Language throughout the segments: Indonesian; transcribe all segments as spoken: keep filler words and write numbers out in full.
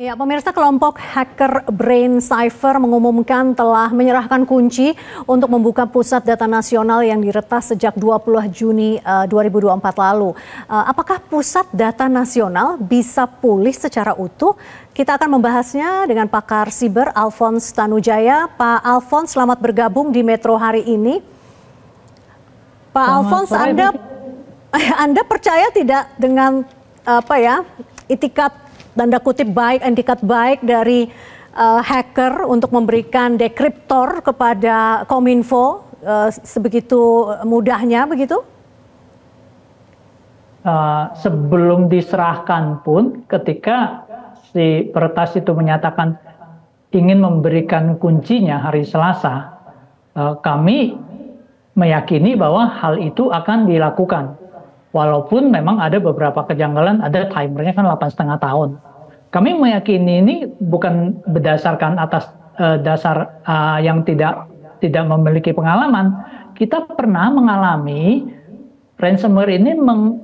Ya, pemirsa, kelompok hacker Brain Cipher mengumumkan telah menyerahkan kunci untuk membuka pusat data nasional yang diretas sejak dua puluh Juni uh, dua ribu dua puluh empat lalu. Uh, apakah pusat data nasional bisa pulih secara utuh? Kita akan membahasnya dengan pakar siber Alphonse Tanujaya. Pak Alphonse, selamat bergabung di Metro hari ini. Pak Alphonse, Anda Anda percaya tidak dengan apa ya, itikat tanda kutip baik, etikat baik dari uh, hacker untuk memberikan dekriptor kepada Kominfo uh, sebegitu mudahnya begitu? Uh, sebelum diserahkan pun, ketika si peretas itu menyatakan ingin memberikan kuncinya hari Selasa, uh, kami meyakini bahwa hal itu akan dilakukan. Walaupun memang ada beberapa kejanggalan, ada timernya kan delapan setengah tahun. Kami meyakini ini bukan berdasarkan atas uh, dasar uh, yang tidak tidak memiliki pengalaman. Kita pernah mengalami ransomware ini meng,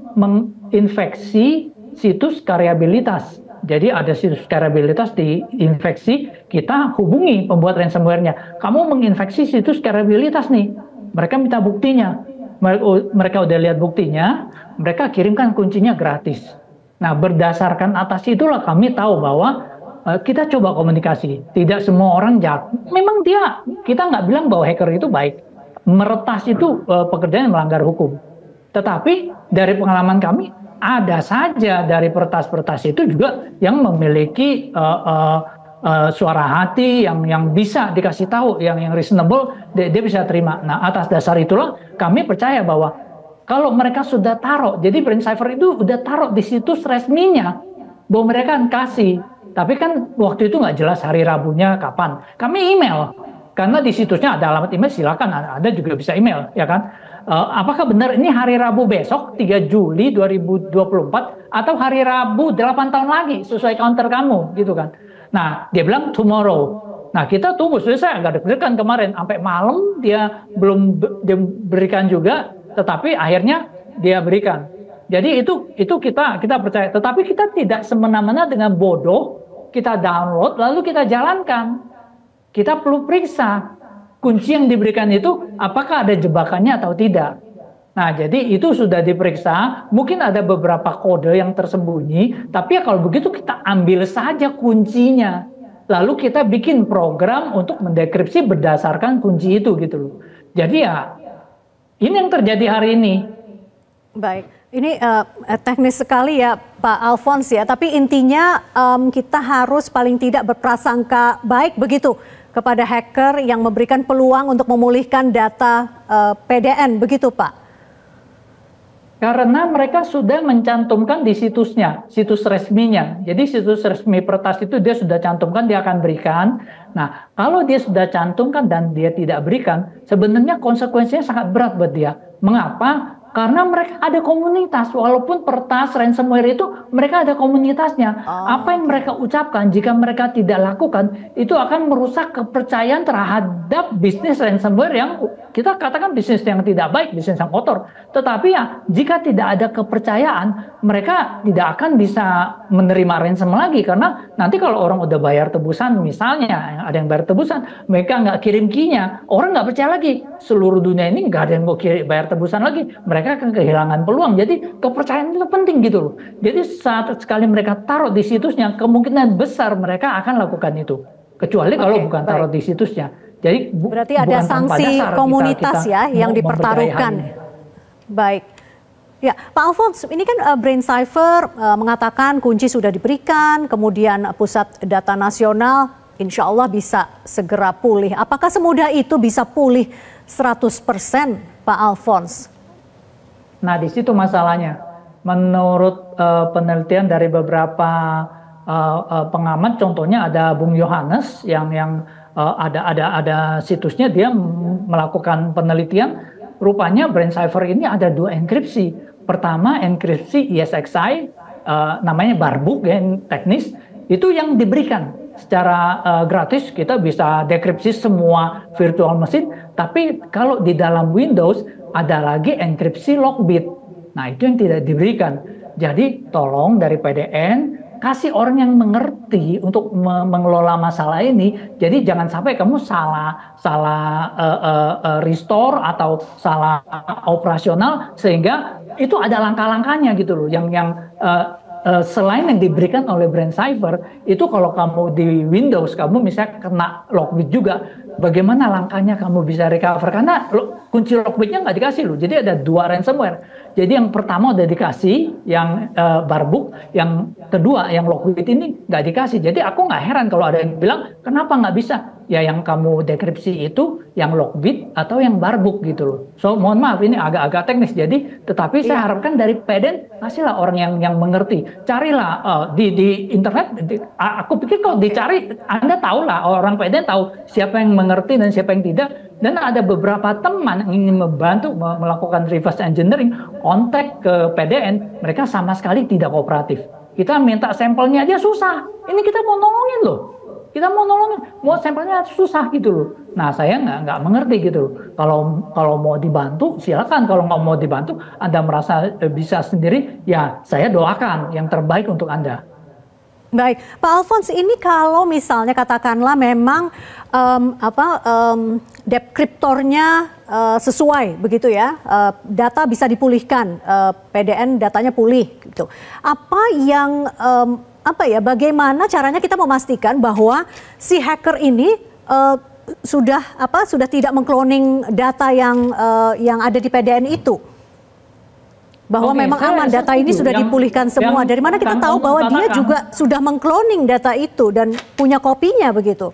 menginfeksi situs karyabilitas. Jadi ada situs karyabilitas diinfeksi, kita hubungi pembuat ransomware-nya. Kamu menginfeksi situs karyabilitas nih. Mereka minta buktinya. Mereka udah lihat buktinya, mereka kirimkan kuncinya gratis. Nah, berdasarkan atas itulah kami tahu bahwa uh, kita coba komunikasi. Tidak semua orang jahat. Memang dia, kita nggak bilang bahwa hacker itu baik. Meretas itu uh, pekerjaan yang melanggar hukum. Tetapi dari pengalaman kami, ada saja dari peretas-peretas itu juga yang memiliki uh, uh, uh, suara hati yang yang bisa dikasih tahu, yang yang reasonable, dia, dia bisa terima. Nah, atas dasar itulah kami percaya bahwa kalau mereka sudah taruh, jadi Brain Cipher itu udah taruh di situs resminya, bahwa mereka akan kasih. Tapi kan waktu itu nggak jelas hari Rabunya kapan. Kami email, karena di situsnya ada alamat email, silakan, ada juga bisa email, ya kan? Uh, apakah benar ini hari Rabu besok, tiga Juli dua ribu dua puluh empat, atau hari Rabu delapan tahun lagi, sesuai counter kamu, gitu kan? Nah, dia bilang tomorrow. Nah, kita tunggu, saya agak deg-degan kemarin, sampai malam dia belum dia berikan juga, tetapi akhirnya dia berikan. Jadi itu itu kita kita percaya. Tetapi kita tidak semena-mena dengan bodoh kita download lalu kita jalankan. Kita perlu periksa kunci yang diberikan itu apakah ada jebakannya atau tidak. Nah, jadi itu sudah diperiksa. Mungkin ada beberapa kode yang tersembunyi, tapi ya kalau begitu kita ambil saja kuncinya. Lalu kita bikin program untuk mendekripsi berdasarkan kunci itu gitu loh. Jadi ya ini yang terjadi hari ini. Baik, ini uh, teknis sekali ya Pak Alphonse ya. Tapi intinya um, kita harus paling tidak berprasangka baik begitu kepada hacker yang memberikan peluang untuk memulihkan data uh, P D N begitu Pak? Karena mereka sudah mencantumkan di situsnya, situs resminya. Jadi situs resmi peretas itu dia sudah cantumkan, dia akan berikan. Nah, kalau dia sudah cantumkan dan dia tidak berikan, sebenarnya konsekuensinya sangat berat buat dia. Mengapa? Karena mereka ada komunitas, walaupun peretas ransomware itu mereka ada komunitasnya. Oh, apa yang mereka ucapkan jika mereka tidak lakukan itu akan merusak kepercayaan terhadap bisnis ransomware yang kita katakan bisnis yang tidak baik, bisnis yang kotor. Tetapi ya jika tidak ada kepercayaan, mereka tidak akan bisa menerima ransom lagi karena nanti kalau orang udah bayar tebusan, misalnya ada yang bayar tebusan, mereka nggak kirim key-nya, orang nggak percaya lagi. Seluruh dunia ini nggak ada yang mau kirim, bayar tebusan lagi. Mereka akan kehilangan peluang. Jadi kepercayaan itu penting gitu loh. Jadi saat sekali mereka taruh di situsnya, kemungkinan besar mereka akan lakukan itu. Kecuali okay, kalau bukan baik. taruh di situsnya. Jadi bu berarti ada sanksi komunitas kita, kita ya yang dipertaruhkan. Baik. Ya, Pak Alphonse, ini kan uh, Brain Cipher uh, mengatakan kunci sudah diberikan, kemudian uh, pusat data nasional insya Allah bisa segera pulih. Apakah semudah itu bisa pulih seratus persen, Pak Alphonse? Nah, di situ masalahnya. Menurut uh, penelitian dari beberapa uh, uh, pengamat, contohnya ada Bung Yohanes yang yang uh, ada ada ada situsnya, dia melakukan penelitian. Rupanya Brain Cipher ini ada dua enkripsi. Pertama enkripsi E S X i, uh, namanya barbuk ya, teknis, itu yang diberikan secara uh, gratis. Kita bisa dekripsi semua virtual machine. Tapi kalau di dalam Windows ada lagi enkripsi logbit. Nah, itu yang tidak diberikan. Jadi tolong dari P D N kasih orang yang mengerti untuk me mengelola masalah ini. Jadi jangan sampai kamu salah salah uh, uh, uh, restore atau salah operasional, sehingga itu ada langkah-langkahnya gitu loh. Yang yang uh, uh, selain yang diberikan oleh Brain Cipher itu, kalau kamu di Windows kamu misalnya kena Lockbit juga, bagaimana langkahnya kamu bisa recover, karena lo, kunci Lockbitnya nggak dikasih loh. Jadi ada dua ransomware. Jadi yang pertama udah dikasih, yang uh, Barbuk, yang kedua yang Lockbit ini nggak dikasih. Jadi aku nggak heran kalau ada yang bilang kenapa nggak bisa. Ya yang kamu dekripsi itu yang Lockbit atau yang Barbuk gitu loh. So mohon maaf ini agak-agak teknis. Jadi tetapi saya harapkan dari P D N kasihlah orang yang yang mengerti. Carilah uh, di di internet. Di, aku pikir kalau dicari Anda tahu lah, orang P D N tahu siapa yang mengerti dan siapa yang tidak. Dan ada beberapa teman yang ingin membantu melakukan reverse engineering, kontak ke P D N, mereka sama sekali tidak kooperatif. Kita minta sampelnya aja susah. Ini kita mau nolongin loh. Kita mau nolongin, mau sampelnya susah gitu loh. Nah saya nggak nggak mengerti gitu loh. Kalau kalau mau dibantu silakan. Kalau nggak mau dibantu, Anda merasa bisa sendiri, ya saya doakan yang terbaik untuk Anda. Baik, Pak Alphonse, ini kalau misalnya katakanlah memang um, apa um, dekriptornya uh, sesuai begitu ya, uh, data bisa dipulihkan, uh, P D N datanya pulih gitu. Apa yang um, apa ya? Bagaimana caranya kita memastikan bahwa si hacker ini uh, sudah apa sudah tidak mengkloning data yang uh, yang ada di P D N itu? Bahwa Oke, memang aman data ini sudah yang, dipulihkan semua. Dari mana kita tahu bahwa dia juga sudah mengkloning data itu dan punya kopinya begitu?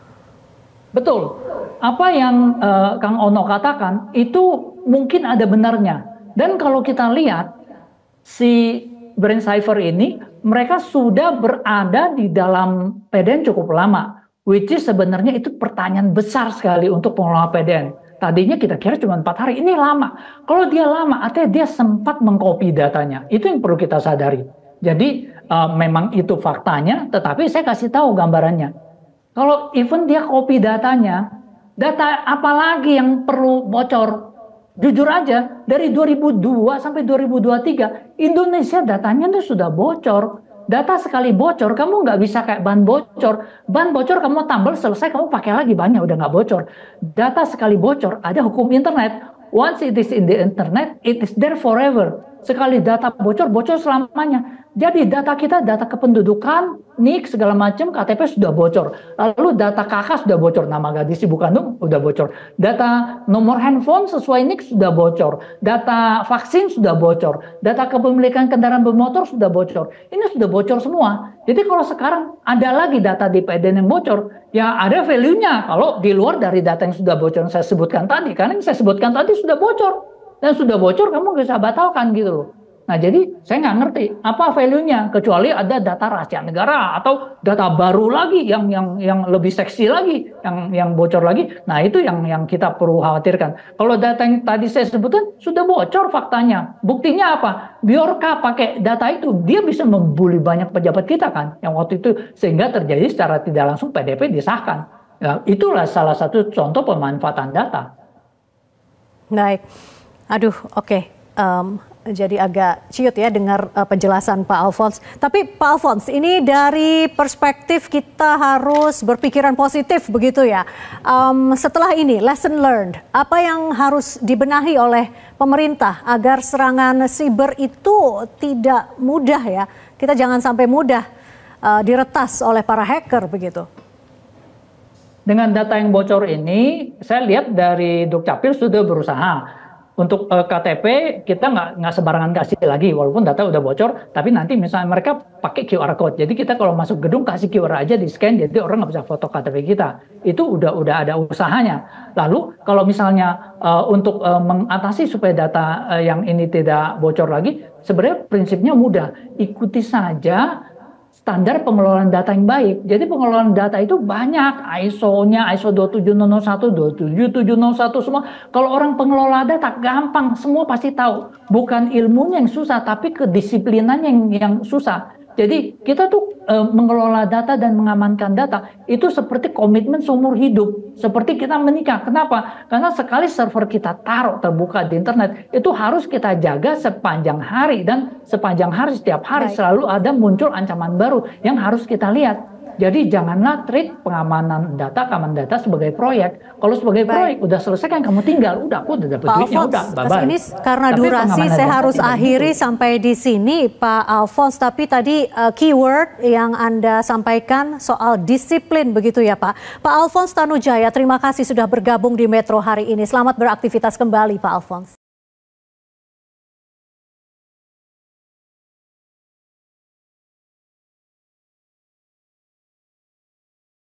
Betul. Apa yang uh, Kang Ono katakan itu mungkin ada benarnya. Dan kalau kita lihat si Brain Cipher ini, mereka sudah berada di dalam P D N cukup lama, which is sebenarnya itu pertanyaan besar sekali untuk pengelola P D N. Tadinya kita kira cuma empat hari, ini lama. Kalau dia lama, artinya dia sempat mengcopy datanya. Itu yang perlu kita sadari. Jadi uh, memang itu faktanya, tetapi saya kasih tahu gambarannya. Kalau even dia copy datanya, data apa lagi yang perlu bocor? Jujur aja, dari dua ribu dua sampai dua ribu dua puluh tiga, Indonesia datanya itu sudah bocor. Data sekali bocor, kamu nggak bisa kayak ban bocor. Ban bocor kamu tambal selesai, kamu pakai lagi banyak, udah nggak bocor. Data sekali bocor, ada hukum internet. Once it is in the internet, it is there forever. Sekali data bocor, bocor selamanya. Jadi data kita, data kependudukan, N I K, segala macam, K T P sudah bocor. Lalu data K K sudah bocor, nama gadis ibu kandung sudah bocor. Data nomor handphone sesuai N I K sudah bocor. Data vaksin sudah bocor. Data kepemilikan kendaraan bermotor sudah bocor. Ini sudah bocor semua. Jadi kalau sekarang ada lagi data di P D N yang bocor, ya ada value-nya. Kalau di luar dari data yang sudah bocor yang saya sebutkan tadi, karena yang saya sebutkan tadi sudah bocor. Dan sudah bocor, kamu bisa batalkan gitu loh. Nah jadi saya nggak ngerti apa value-nya, kecuali ada data rahasia negara atau data baru lagi yang yang yang lebih seksi lagi, yang yang bocor lagi. Nah itu yang yang kita perlu khawatirkan. Kalau data yang tadi saya sebutkan sudah bocor faktanya, buktinya apa? Biorka pakai data itu, dia bisa membuli banyak pejabat kita kan, yang waktu itu, sehingga terjadi secara tidak langsung P D P disahkan. Ya, itulah salah satu contoh pemanfaatan data. Baik, aduh, oke. Okay. Um, Jadi agak ciut ya dengar uh, penjelasan Pak Alphonse. Tapi Pak Alphonse, ini dari perspektif kita harus berpikiran positif begitu ya. Um, setelah ini, lesson learned, apa yang harus dibenahi oleh pemerintah agar serangan siber itu tidak mudah ya. Kita jangan sampai mudah uh, diretas oleh para hacker begitu. Dengan data yang bocor ini, saya lihat dari Dukcapil sudah berusaha. Untuk uh, K T P kita nggak nggak sembarangan kasih lagi, walaupun data udah bocor, tapi nanti misalnya mereka pakai Q R code, jadi kita kalau masuk gedung kasih Q R aja di scan, jadi orang nggak bisa foto K T P kita. Itu udah udah ada usahanya. Lalu kalau misalnya uh, untuk uh, mengatasi supaya data uh, yang ini tidak bocor lagi, sebenarnya prinsipnya mudah, ikuti saja standar pengelolaan data yang baik. Jadi pengelolaan data itu banyak, I S O-nya, I S O dua tujuh nol nol satu, dua tujuh tujuh nol satu semua. Kalau orang pengelola data gampang, semua pasti tahu. Bukan ilmunya yang susah, tapi kedisiplinannya yang, yang susah. Jadi kita tuh e, mengelola data dan mengamankan data itu seperti komitmen seumur hidup. Seperti kita menikah. Kenapa? Karena sekali server kita taruh terbuka di internet, itu harus kita jaga sepanjang hari. Dan sepanjang hari, setiap hari Baik. selalu ada muncul ancaman baru yang harus kita lihat. Jadi janganlah treat pengamanan data, keamanan data sebagai proyek. Kalau sebagai Baik. proyek udah selesai kan kamu tinggal, udah aku udah dapat duitnya, udah bye-bye. Ini karena tapi durasi saya harus akhiri itu. sampai di sini Pak Alphonse. Tapi tadi uh, keyword yang Anda sampaikan soal disiplin begitu ya Pak. Pak Alphonse Tanujaya, terima kasih sudah bergabung di Metro hari ini. Selamat beraktivitas kembali Pak Alphonse.